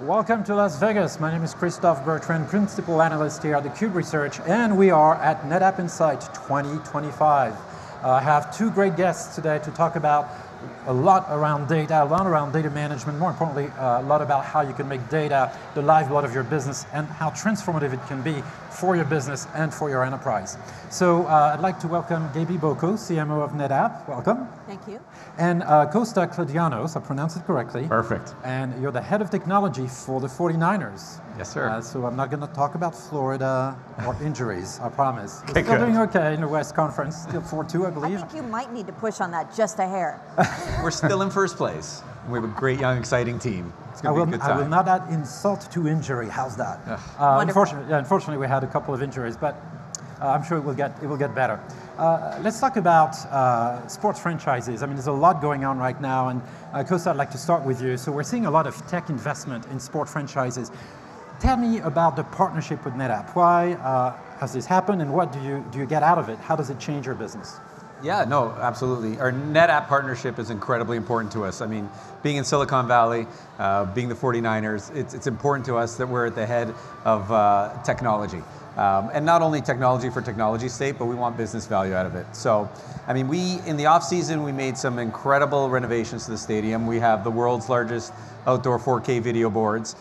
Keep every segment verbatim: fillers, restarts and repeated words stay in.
Welcome to Las Vegas. My name is Christophe, Bertrand, Principal Analyst here at theCUBE Research, and we are at NetApp INSIGHT twenty twenty-five. Uh, I have two great guests today to talk about a lot around data, a lot around data management, more importantly, uh, a lot about how you can make data the lifeblood of your business and how transformative it can be for your business and for your enterprise. So uh, I'd like to welcome Gabie Boko, C M O of NetApp. Welcome. Thank you. And uh, Costa Kladianos, I pronounced it correctly. Perfect. And you're the head of technology for the forty-niners. Yes, sir. Uh, so I'm not going to talk about Florida or injuries, I promise. We're okay, still good. doing okay in the West Conference, still four two, I believe. I think you might need to push on that just a hair. We're still in first place. We have a great, young, exciting team. It's going to be a good time. I will not add insult to injury. How's that? Uh, unfortunately, yeah, unfortunately, we had a couple of injuries, but uh, I'm sure it will get it will get better. Uh, let's talk about uh, sports franchises. I mean, there's a lot going on right now, and uh, Costa, I'd like to start with you. So we're seeing a lot of tech investment in sport franchises. Tell me about the partnership with NetApp. Why uh, has this happened, and what do you do you get out of it? How does it change your business? Yeah, no, absolutely. Our NetApp partnership is incredibly important to us. I mean, being in Silicon Valley, uh, being the forty-niners, it's, it's important to us that we're at the head of uh, technology. Um, and not only technology for technology's sake, but we want business value out of it. So, I mean, we, in the off season, we made some incredible renovations to the stadium. We have the world's largest outdoor four K video boards.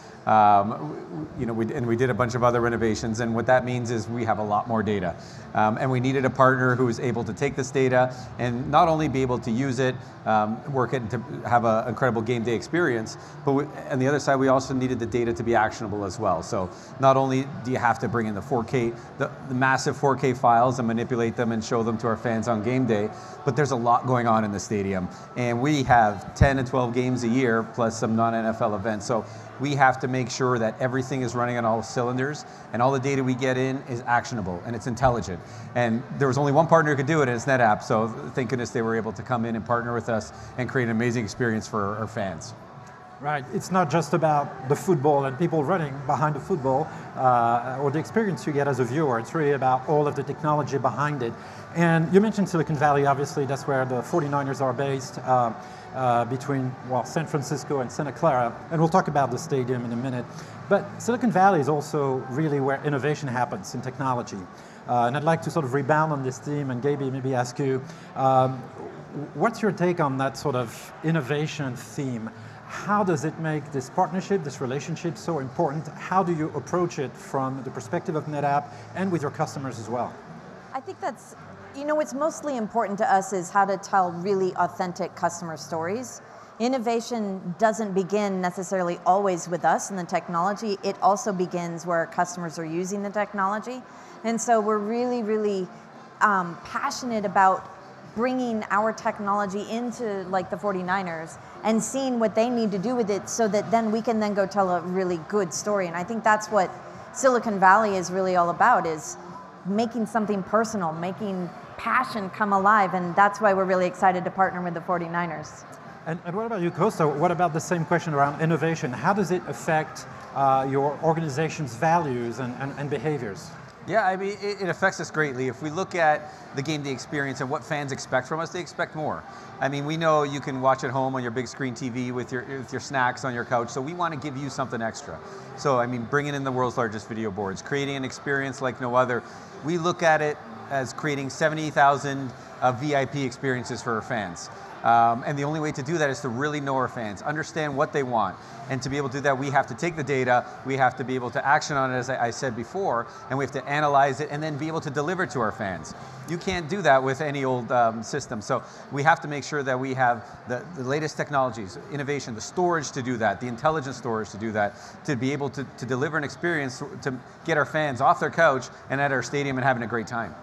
Um, you know, we, and we did a bunch of other renovations, and what that means is we have a lot more data. Um, and we needed a partner who was able to take this data and not only be able to use it, um, work it, to have an incredible game day experience, but we, on the other side, we also needed the data to be actionable as well. So not only do you have to bring in the four K, the, the massive four K files and manipulate them and show them to our fans on game day, but there's a lot going on in the stadium. And we have ten to twelve games a year, plus some non-N F L events. So we have to make sure that everything is running on all cylinders and all the data we get in is actionable and it's intelligent. And there was only one partner who could do it, and it's NetApp. So thank goodness they were able to come in and partner with us and create an amazing experience for our fans. Right, it's not just about the football and people running behind the football uh, or the experience you get as a viewer. It's really about all of the technology behind it. And you mentioned Silicon Valley, obviously that's where the forty-niners are based. Uh, Uh, between, well, San Francisco and Santa Clara, and we'll talk about the stadium in a minute. But Silicon Valley is also really where innovation happens in technology. Uh, and I'd like to sort of rebound on this theme, and Gabie, maybe ask you, um, what's your take on that sort of innovation theme? How does it make this partnership, this relationship so important? How do you approach it from the perspective of NetApp and with your customers as well? I think that's, you know, what's mostly important to us is how to tell really authentic customer stories. Innovation doesn't begin necessarily always with us and the technology. It also begins where customers are using the technology. And so we're really, really um, passionate about bringing our technology into like the forty-niners and seeing what they need to do with it so that then we can then go tell a really good story. And I think that's what Silicon Valley is really all about, is making something personal, making passion come alive, and that's why we're really excited to partner with the forty-niners. And, and what about you, Costa? What about the same question around innovation? How does it affect uh, your organization's values and, and, and behaviors? Yeah, I mean, it, it affects us greatly. If we look at the game day experience and what fans expect from us, they expect more. I mean, we know you can watch at home on your big screen T V with your, with your snacks on your couch, so we want to give you something extra. So, I mean, bringing in the world's largest video boards, creating an experience like no other. We look at it as creating seventy thousand uh, V I P experiences for our fans. Um, and the only way to do that is to really know our fans, understand what they want. And to be able to do that, we have to take the data, we have to be able to action on it, as I, I said before, and we have to analyze it and then be able to deliver to our fans. You can't do that with any old um, system. So we have to make sure that we have the, the latest technologies, innovation, the storage to do that, the intelligent storage to do that, to be able to, to deliver an experience to get our fans off their couch and at our stadium and having a great time.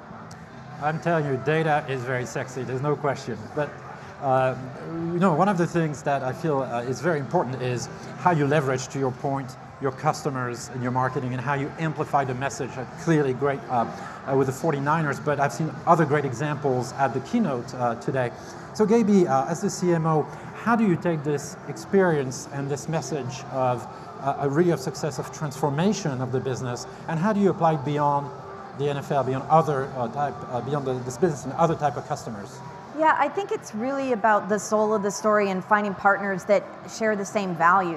I'm telling you, data is very sexy, there's no question. But Uh, you know, one of the things that I feel uh, is very important is how you leverage, to your point, your customers in your marketing and how you amplify the message. Uh, clearly great uh, uh, with the forty-niners, but I've seen other great examples at the keynote uh, today. So Gabie, uh, as the C M O, how do you take this experience and this message of uh, a really of success of transformation of the business, and how do you apply it beyond the N F L, beyond other uh, type, uh, beyond the, this business and other type of customers? Yeah, I think it's really about the soul of the story and finding partners that share the same values.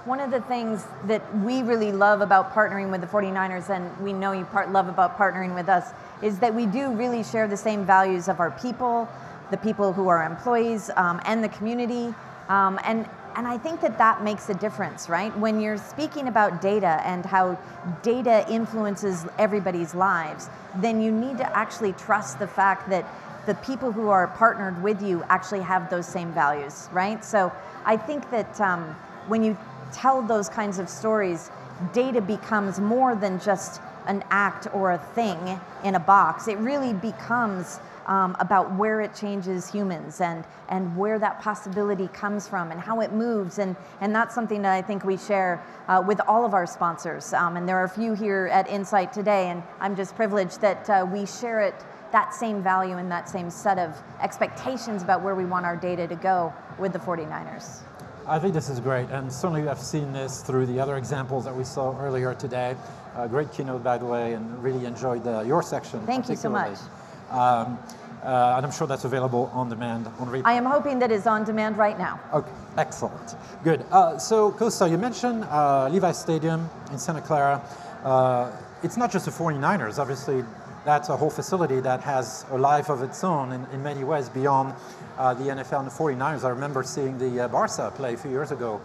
one of the things that we really love about partnering with the forty-niners, and we know you part love about partnering with us, is that we do really share the same values of our people, the people who are employees, um, and the community. Um, and, and I think that that makes a difference, right? When you're speaking about data and how data influences everybody's lives, then you need to actually trust the fact that the people who are partnered with you actually have those same values, right? So I think that um, when you tell those kinds of stories, data becomes more than just an act or a thing in a box. It really becomes um, about where it changes humans and, and where that possibility comes from and how it moves. And, and that's something that I think we share uh, with all of our sponsors. Um, and there are a few here at Insight today, and I'm just privileged that uh, we share it, that same value and that same set of expectations about where we want our data to go with the forty-niners. I think this is great, and certainly I've seen this through the other examples that we saw earlier today. Uh, great keynote, by the way, and really enjoyed the, your section. Thank you so much. Um, uh, and I'm sure that's available on demand on replay. I am hoping that it's on demand right now. Okay, excellent, good. Uh, so, Costa, you mentioned uh, Levi Stadium in Santa Clara. Uh, it's not just the forty-niners, obviously. That's a whole facility that has a life of its own in, in many ways beyond uh, the N F L and the forty-niners. I remember seeing the uh, Barca play a few years ago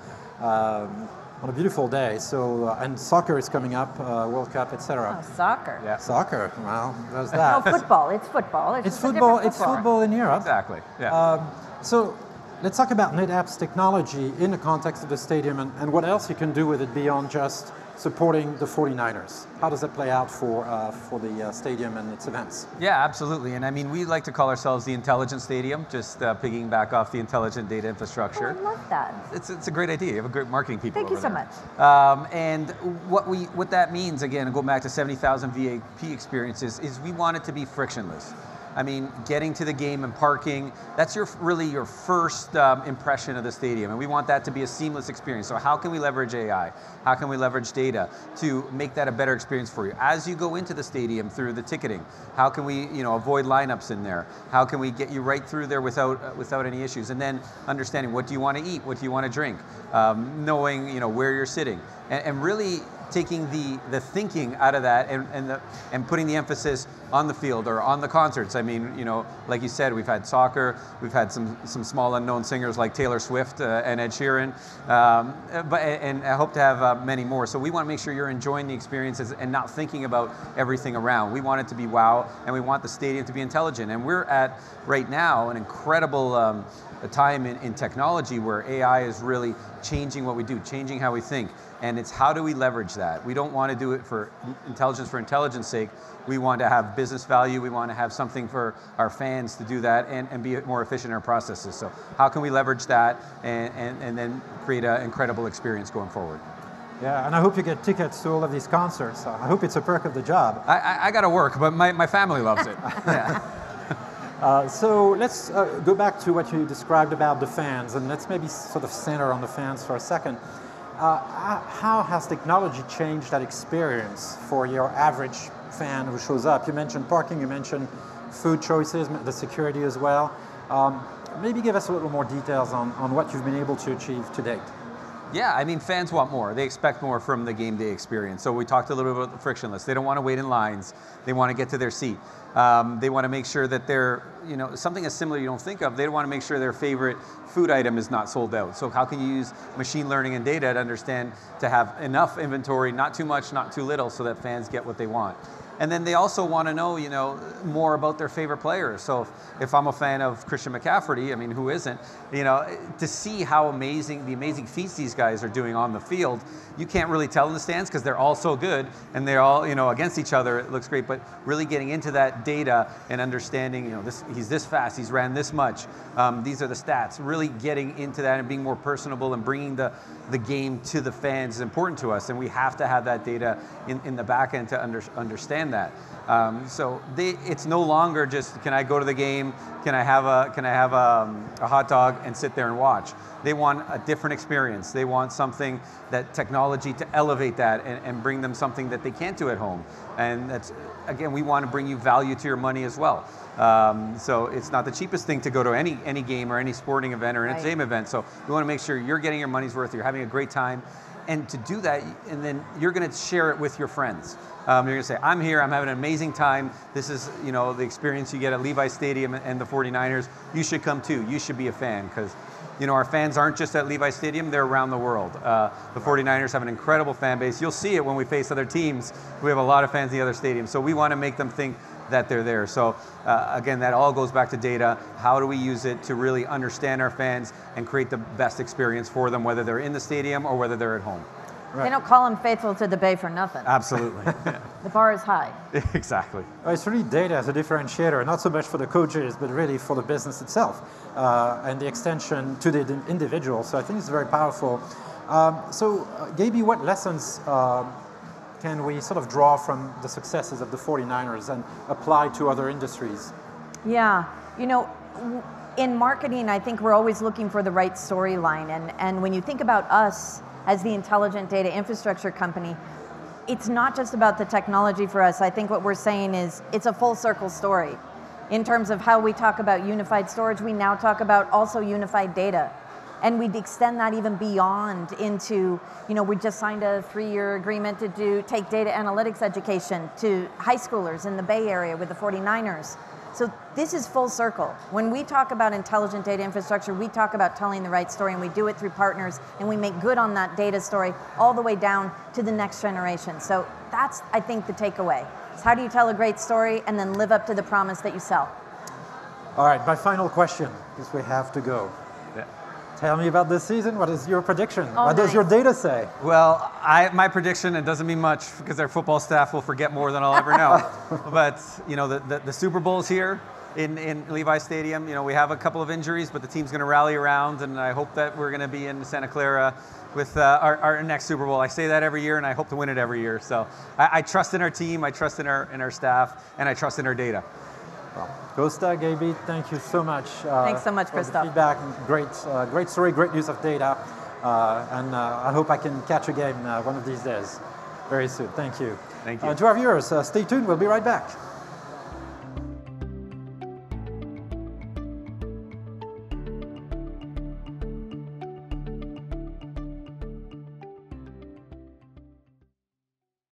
um, on a beautiful day. So, uh, and soccer is coming up, uh, World Cup, et cetera. Oh, soccer. Yeah. Soccer, well, there's that. No, football, it's football. It's, it's just a football, different it's football in Europe. Exactly, yeah. Um, so, let's talk about NetApp's technology in the context of the stadium and, and what else you can do with it beyond just supporting the forty-niners. How does that play out for uh, for the uh, stadium and its events? Yeah, absolutely. And I mean, we like to call ourselves the intelligent stadium, just uh, picking back off the intelligent data infrastructure. Oh, I love that. It's, it's a great idea. You have a great marketing people Thank you over so there. much. Um, and what we what that means, again, going back to seventy thousand V I P experiences, is we want it to be frictionless. I mean, getting to the game and parking, that's your really your first um, impression of the stadium, and we want that to be a seamless experience. So how can we leverage A I? How can we leverage data to make that a better experience for you? As you go into the stadium through the ticketing, how can we you know, avoid lineups in there? How can we get you right through there without, uh, without any issues? And then understanding, what do you want to eat? What do you want to drink? Um, knowing you know, where you're sitting. And, and really taking the, the thinking out of that and, and, the, and putting the emphasis on the field or on the concerts. I mean, you know, like you said, we've had soccer, we've had some, some small unknown singers like Taylor Swift uh, and Ed Sheeran, um, but, and I hope to have uh, many more. So we want to make sure you're enjoying the experiences and not thinking about everything around. We want it to be wow, and we want the stadium to be intelligent. And we're at, right now, an incredible um, a time in, in technology where A I is really changing what we do, changing how we think. And it's how do we leverage that? We don't want to do it for intelligence for intelligence sake. We want to have business value. We want to have something for our fans to do that and, and be more efficient in our processes. So how can we leverage that and, and, and then create an incredible experience going forward? Yeah, and I hope you get tickets to all of these concerts. I hope it's a perk of the job. I, I, I got to work, but my, my family loves it. Yeah. Uh, so let's uh, go back to what you described about the fans, and let's maybe sort of center on the fans for a second. Uh, how has technology changed that experience for your average fan who shows up? You mentioned parking, you mentioned food choices, the security as well. Um, maybe give us a little more details on, on what you've been able to achieve to date. Yeah, I mean, fans want more. They expect more from the game day experience. So we talked a little bit about the frictionless. They don't want to wait in lines. They want to get to their seat. Um, they want to make sure that they're, you know, something as similar you don't think of, they want to make sure their favorite food item is not sold out. So how can you use machine learning and data to understand, to have enough inventory, not too much, not too little, so that fans get what they want. And then they also want to know, you know, more about their favorite players. So if, if I'm a fan of Christian McCaffrey, I mean, who isn't? You know, to see how amazing, the amazing feats these guys are doing on the field, you can't really tell in the stands because they're all so good and they're all, you know, against each other. It looks great, but really getting into that data and understanding, you know, this, he's this fast, he's ran this much. Um, these are the stats. Really getting into that and being more personable and bringing the the game to the fans is important to us, and we have to have that data in, in the back end to under, understand that. Um, so they, it's no longer just, can I go to the game, can I have a can I have a, a hot dog and sit there and watch. They want a different experience. They want something, that technology to elevate that and, and bring them something that they can't do at home. And that's, again, we want to bring you value to your money as well. Um, so it's not the cheapest thing to go to any any game or any sporting event or an right. entertainment event. So we want to make sure you're getting your money's worth, you're having a great time. and to do that, and then you're going to share it with your friends. Um, you're going to say, I'm here, I'm having an amazing time. This is, you know, the experience you get at Levi Stadium and the forty-niners. You should come too. You should be a fan, because, you know, our fans aren't just at Levi Stadium, they're around the world. Uh, the forty-niners have an incredible fan base. You'll see it when we face other teams. We have a lot of fans in the other stadiums, so we want to make them think that they're there. So uh, again, that all goes back to data. How do we use it to really understand our fans and create the best experience for them, whether they're in the stadium or whether they're at home? Right. They don't call them faithful to the Bay for nothing. Absolutely. The bar is high. Exactly. Well, it's really data as a differentiator, not so much for the coaches, but really for the business itself, uh, and the extension to the individual. So I think it's very powerful. Um, so, uh, Gabie, what lessons uh, can we sort of draw from the successes of the forty-niners and apply to other industries? Yeah, you know, in marketing, I think we're always looking for the right storyline. And, and when you think about us as the intelligent data infrastructure company, it's not just about the technology for us. I think what we're saying is it's a full circle story. In terms of how we talk about unified storage, we now talk about also unified data. And we'd extend that even beyond into, you know, we just signed a three-year agreement to do take data analytics education to high schoolers in the Bay Area with the forty-niners. So this is full circle. When we talk about intelligent data infrastructure, we talk about telling the right story, and we do it through partners, and we make good on that data story all the way down to the next generation. So that's, I think, the takeaway. It's how do you tell a great story and then live up to the promise that you sell? All right, my final question, because we have to go. Yeah. Tell me about this season. What is your prediction? Oh, what nice. does your data say? Well, I, my prediction, it doesn't mean much because our football staff will forget more than I'll ever know. But, you know, the, the, the Super Bowl's here in, in Levi Stadium. You know, we have a couple of injuries, but the team's going to rally around, and I hope that we're going to be in Santa Clara with uh, our, our next Super Bowl. I say that every year, and I hope to win it every year. So I, I trust in our team, I trust in our, in our staff, and I trust in our data. Well, Costa, Gabie, thank you so much. Uh, Thanks so much, for the Christophe. feedback, great, uh, great story, great use of data, uh, and uh, I hope I can catch a game uh, one of these days, very soon. Thank you. Thank you. Uh, to our viewers, uh, stay tuned. We'll be right back.